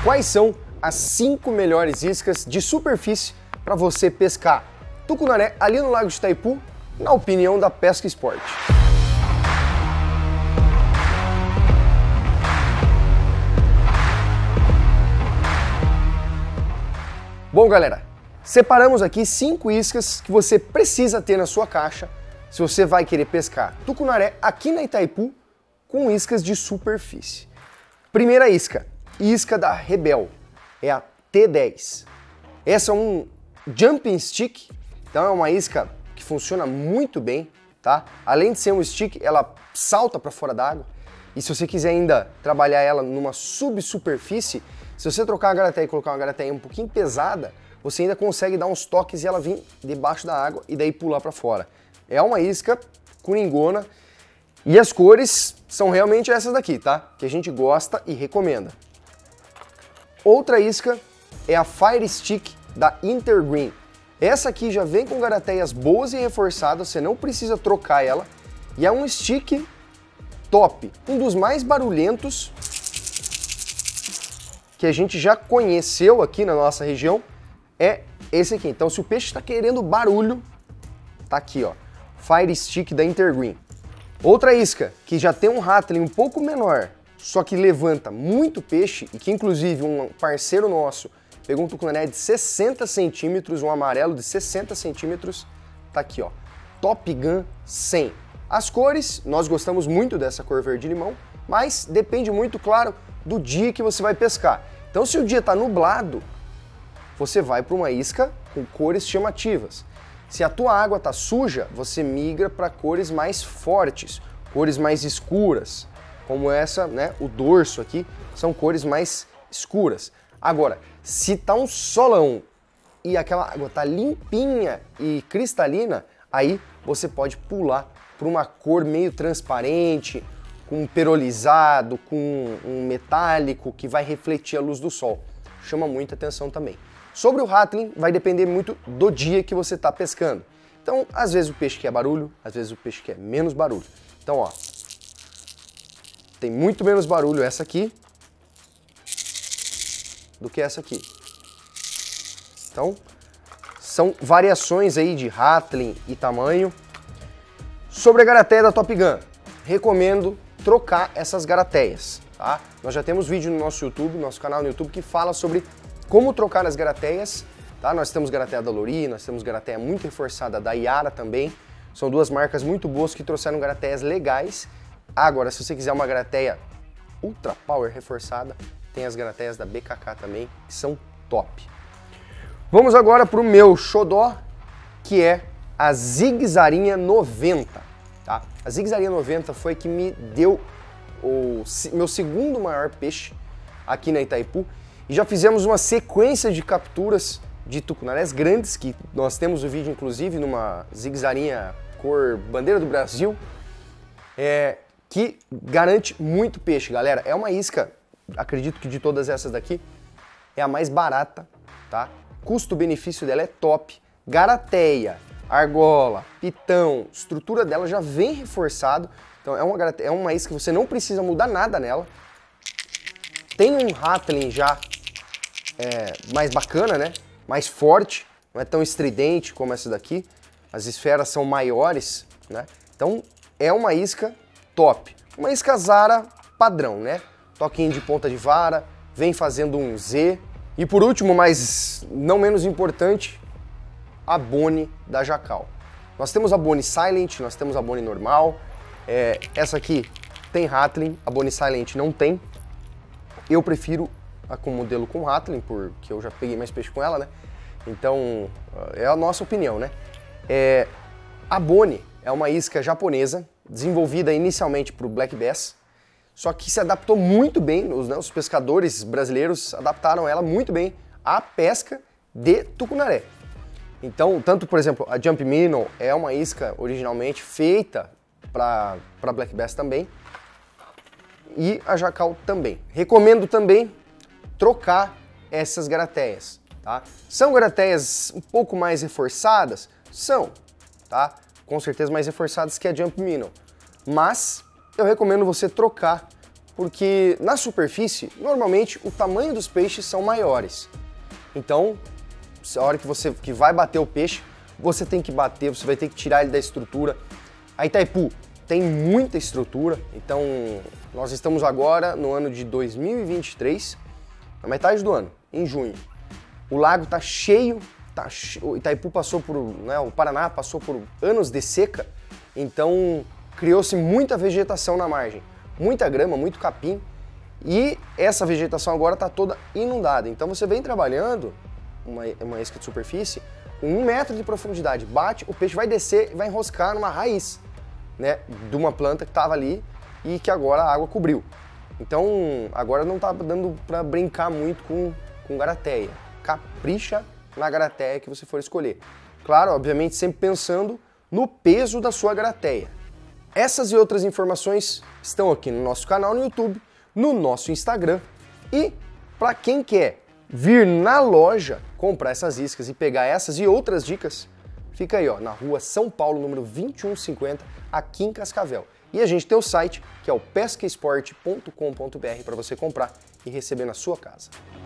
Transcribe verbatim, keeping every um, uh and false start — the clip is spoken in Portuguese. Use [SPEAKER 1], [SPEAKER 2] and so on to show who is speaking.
[SPEAKER 1] quais são as cinco melhores iscas de superfície para você pescar tucunaré ali no Lago de Itaipu, na opinião da Pesca Sport. Bom, galera, separamos aqui cinco iscas que você precisa ter na sua caixa se você vai querer pescar tucunaré aqui na Itaipu com iscas de superfície. Primeira isca, isca da Rebel, é a T dez. Essa é um jumping stick, então é uma isca que funciona muito bem, tá? Além de ser um stick, ela salta para fora d'água. E se você quiser ainda trabalhar ela numa subsuperfície, se você trocar a garateia e colocar uma garateia um pouquinho pesada, você ainda consegue dar uns toques e ela vir debaixo da água e daí pular para fora. É uma isca coringona e as cores são realmente essas daqui, tá? Que a gente gosta e recomenda. Outra isca é a Fire Stick da Intergreen. Essa aqui já vem com garateias boas e reforçadas, você não precisa trocar ela. E é um stick top, um dos mais barulhentos que a gente já conheceu aqui na nossa região, é esse aqui. Então se o peixe está querendo barulho, tá aqui, ó, Fire Stick da Intergreen. Outra isca que já tem um rattling um pouco menor, só que levanta muito peixe, e que inclusive um parceiro nosso pegou um tucunaré de sessenta centímetros, um amarelo de sessenta centímetros, tá aqui, ó, Top Gun cem. As cores, nós gostamos muito dessa cor verde-limão, mas depende muito, claro, do dia que você vai pescar. Então se o dia está nublado, você vai para uma isca com cores chamativas. Se a tua água está suja, você migra para cores mais fortes, cores mais escuras, como essa, né, o dorso aqui, são cores mais escuras. Agora, se tá um solão e aquela água tá limpinha e cristalina, aí você pode pular para uma cor meio transparente, com um perolizado, com um metálico que vai refletir a luz do sol. Chama muita atenção também. Sobre o rattling, vai depender muito do dia que você está pescando. Então, às vezes o peixe quer barulho, às vezes o peixe quer menos barulho. Então, ó, tem muito menos barulho essa aqui do que essa aqui. Então, são variações aí de rattling e tamanho. Sobre a garateia da Top Gun, recomendo trocar essas garateias, tá? Nós já temos vídeo no nosso YouTube, nosso canal no YouTube, que fala sobre como trocar as garateias, tá? Nós temos garateia da Lori, nós temos garateia muito reforçada da Yara também. São duas marcas muito boas que trouxeram garateias legais. Agora, se você quiser uma garateia Ultra Power reforçada, tem as garateias da B K K também, que são top. Vamos agora para o meu xodó, que é a Zigzarinha noventa. Tá? A Zigzarinha noventa foi que me deu o meu segundo maior peixe aqui na Itaipu. E já fizemos uma sequência de capturas de tucunarés grandes, que nós temos o vídeo inclusive numa Zigzarinha cor bandeira do Brasil, é, que garante muito peixe, galera. É uma isca, acredito que de todas essas daqui, é a mais barata, tá? Custo-benefício dela é top. Garateia, argola, pitão, estrutura dela já vem reforçado. Então é uma, garateia, é uma isca que você não precisa mudar nada nela. Tem um rattling já é, mais bacana, né? Mais forte, não é tão estridente como essa daqui. As esferas são maiores, né? Então é uma isca top. Uma isca Zara padrão, né? Toquinho de ponta de vara, vem fazendo um Z. E por último, mas não menos importante, a Boni da Jacal. Nós temos a Boni Silent, nós temos a Boni normal. É, essa aqui tem rattling, a Boni Silent não tem. Eu prefiro a com modelo com rattling, porque eu já peguei mais peixe com ela, né? Então, é a nossa opinião, né? É, a Boni é uma isca japonesa, desenvolvida inicialmente para o Black Bass, só que se adaptou muito bem, os, né, os pescadores brasileiros adaptaram ela muito bem à pesca de tucunaré. Então, tanto, por exemplo, a Jump Minnow é uma isca originalmente feita para Black Bass também, e a Jacal também. Recomendo também trocar essas garateias, tá? São garateias um pouco mais reforçadas? São, tá? Com certeza mais reforçadas que a Jump Minnow, mas eu recomendo você trocar porque na superfície, normalmente, o tamanho dos peixes são maiores. Então, a hora que você que vai bater o peixe, você tem que bater, você vai ter que tirar ele da estrutura. A Itaipu tem muita estrutura, então nós estamos agora no ano de dois mil e vinte e três, na metade do ano, em junho. O lago está cheio, tá che... o Itaipu passou por, né, o Paraná passou por anos de seca, então criou-se muita vegetação na margem, muita grama, muito capim, e essa vegetação agora está toda inundada. Então você vem trabalhando uma, uma isca de superfície com um metro de profundidade, bate, o peixe vai descer e vai enroscar numa raiz, né, de uma planta que estava ali e que agora a água cobriu. Então agora não está dando para brincar muito com, com garateia. Capricha na garateia que você for escolher. Claro, obviamente sempre pensando no peso da sua garateia. Essas e outras informações estão aqui no nosso canal no YouTube, no nosso Instagram, e para quem quer vir na loja comprar essas iscas e pegar essas e outras dicas, fica aí, ó, na rua São Paulo, número vinte e um cinquenta, aqui em Cascavel. E a gente tem o site, que é o pesca esporte ponto com ponto br, para você comprar e receber na sua casa.